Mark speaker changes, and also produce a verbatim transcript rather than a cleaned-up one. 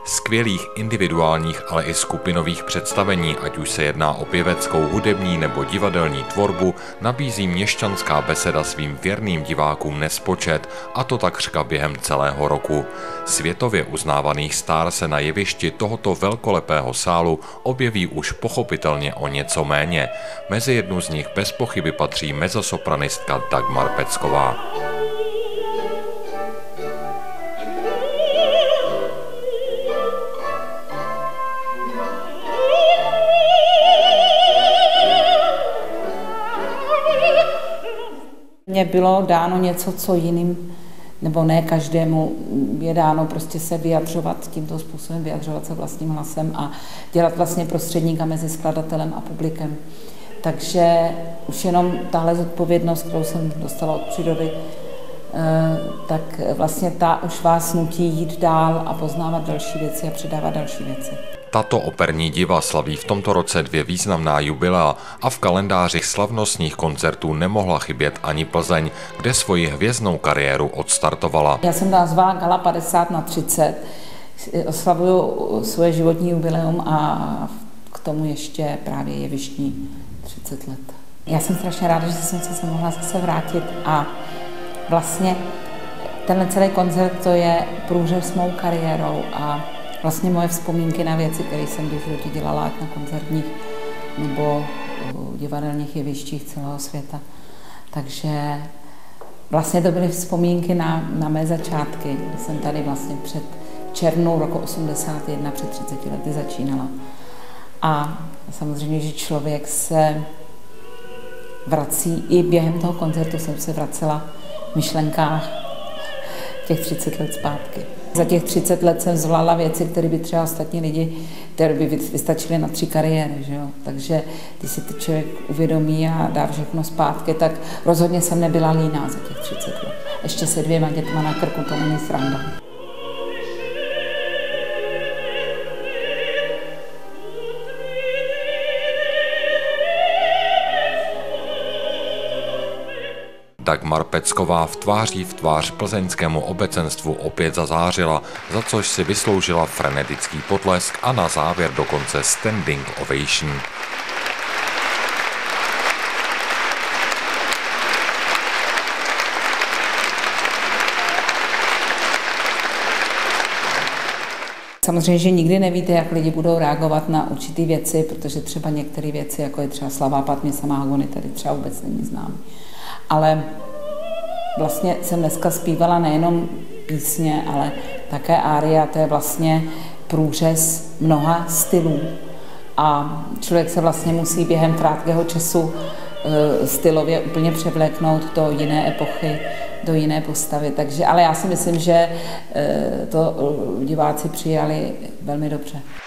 Speaker 1: Skvělých individuálních, ale i skupinových představení, ať už se jedná o pěveckou, hudební nebo divadelní tvorbu, nabízí Měšťanská beseda svým věrným divákům nespočet, a to takřka během celého roku. Světově uznávaných star se na jevišti tohoto velkolepého sálu objeví už pochopitelně o něco méně. Mezi jednu z nich bez pochyby patří mezzosopranistka Dagmar Pecková.
Speaker 2: Mně bylo dáno něco, co jiným, nebo ne každému je dáno prostě se vyjadřovat tímto způsobem, vyjadřovat se vlastním hlasem a dělat vlastně prostředníka mezi skladatelem a publikem. Takže už jenom tahle zodpovědnost, kterou jsem dostala od přírody, tak vlastně ta už vás nutí jít dál a poznávat další věci a předávat další věci.
Speaker 1: Tato operní diva slaví v tomto roce dvě významná jubilea a v kalendáři slavnostních koncertů nemohla chybět ani Plzeň, kde svoji hvězdnou kariéru odstartovala.
Speaker 2: Já jsem nazvala Gala padesát na třicet, oslavuju svoje životní jubileum a k tomu ještě právě jevištní třicet let. Já jsem strašně ráda, že jsem se mohla zase vrátit a vlastně tenhle celý koncert to je průřez s mou kariérou a vlastně moje vzpomínky na věci, které jsem v životě dělala, ať na koncertních nebo divadelních jevištích celého světa. Takže vlastně to byly vzpomínky na, na mé začátky, kdy jsem tady vlastně před červnou roku osmdesát jedna, před třiceti lety začínala. A samozřejmě, že člověk se vrací, i během toho koncertu jsem se vracela v myšlenkách těch třicet let zpátky. Za těch třicet let jsem zvládla věci, které by třeba ostatní lidi, které by vystačily na tři kariéry. Že jo? Takže když si to člověk uvědomí a dá všechno zpátky, tak rozhodně jsem nebyla líná za těch třicet let. Ještě se dvěma dětma na krku, to není sranda.
Speaker 1: Dagmar Pecková v tváří v tvář plzeňskému obecenstvu opět zazářila, za což si vysloužila frenetický potlesk a na závěr dokonce standing ovation.
Speaker 2: Samozřejmě, že nikdy nevíte, jak lidi budou reagovat na určité věci, protože třeba některé věci, jako je třeba Slava Patmě Samahagony, tady třeba vůbec není znám. Ale vlastně jsem dneska zpívala nejenom písně, ale také ária, to je vlastně průřez mnoha stylů. A člověk se vlastně musí během krátkého času e, stylově úplně převléknout do jiné epochy, do jiné postavy. Takže, ale já si myslím, že e, to diváci přijali velmi dobře.